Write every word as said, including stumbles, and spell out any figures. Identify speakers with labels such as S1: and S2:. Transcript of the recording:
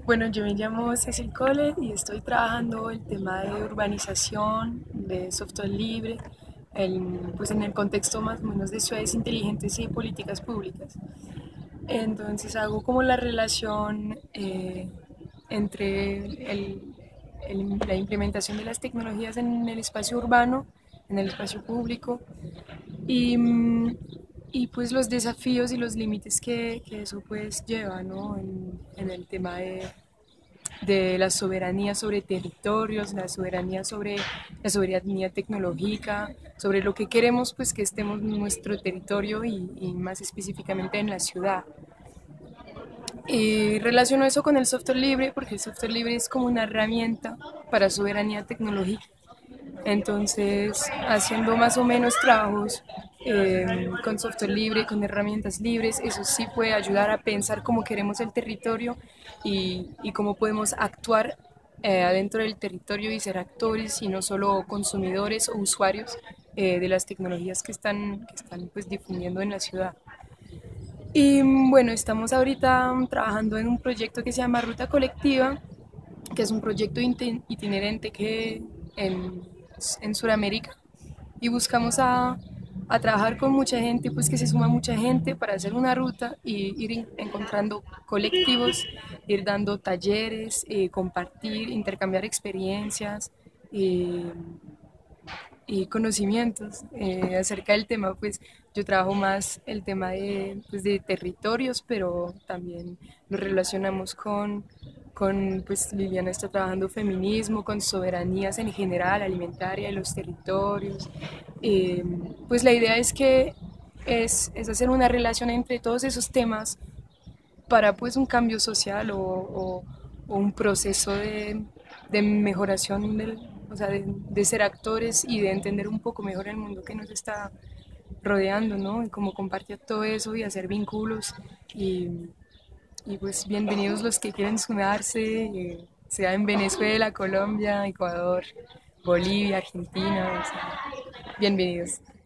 S1: Bueno, yo me llamo Cecil Cole y estoy trabajando el tema de urbanización, de software libre, el- pues en el contexto más o menos de ciudades inteligentes y de políticas públicas. Entonces hago como la relación eh, entre el- el- la implementación de las tecnologías en el espacio urbano, en el espacio público y, mm, y pues los desafíos y los límites que, que eso pues lleva, ¿no? en, en el tema de de la soberanía sobre territorios, la soberanía sobre la soberanía tecnológica, sobre lo que queremos pues que estemos en nuestro territorio y, y más específicamente en la ciudad. Y relaciono eso con el software libre porque el software libre es como una herramienta para soberanía tecnológica. Entonces, haciendo más o menos trabajos eh, con software libre, con herramientas libres, eso sí puede ayudar a pensar cómo queremos el territorio y, y cómo podemos actuar eh, adentro del territorio y ser actores y no solo consumidores o usuarios eh, de las tecnologías que están, que están pues, difundiendo en la ciudad. Y bueno, estamos ahorita trabajando en un proyecto que se llama Ruta Colectiva, que es un proyecto itinerante que en, en Sudamérica y buscamos a, a, trabajar con mucha gente, pues que se suma mucha gente para hacer una ruta y ir encontrando colectivos, ir dando talleres, eh, compartir, intercambiar experiencias eh, y conocimientos eh, acerca del tema. Pues yo trabajo más el tema de, pues, de territorios, pero también lo relacionamos con con, pues Liliana está trabajando feminismo, con soberanías en general, alimentaria de los territorios. Eh, pues la idea es que es, es, hacer una relación entre todos esos temas para pues un cambio social o, o, o un proceso de, de mejoración, del, o sea, de, de ser actores y de entender un poco mejor el mundo que nos está rodeando, ¿no? Y cómo compartir todo eso y hacer vínculos y y pues bienvenidos los que quieren sumarse, eh, sea en Venezuela, Colombia, Ecuador, Bolivia, Argentina, o sea, bienvenidos.